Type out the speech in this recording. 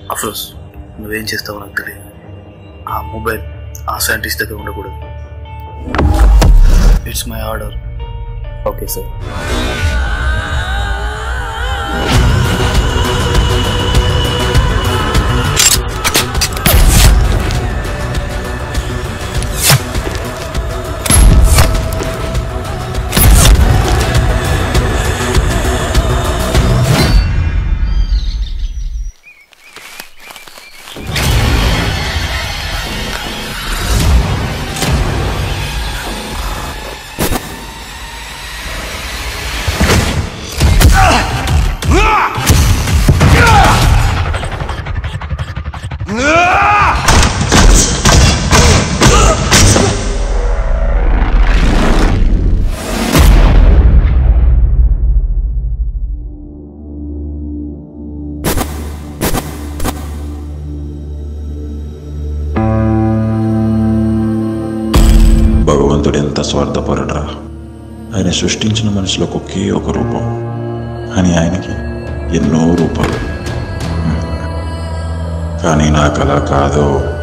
అఫ్రోజ్, నువ్వేం చేస్తావో నాకు తెలియదు. ఆ మొబైల్ ఆ సైంటిస్ట్ దగ్గర ఉండకూడదు. It's my order. Okay sir. భగవంతుడు ఎంత స్వార్థపరుడురా. ఆయన సృష్టించిన మనిషిలోకి ఒకే ఒక రూపం, కానీ ఆయనకి ఎన్నో రూపాలు. కానీ నాకు అలా కాదు.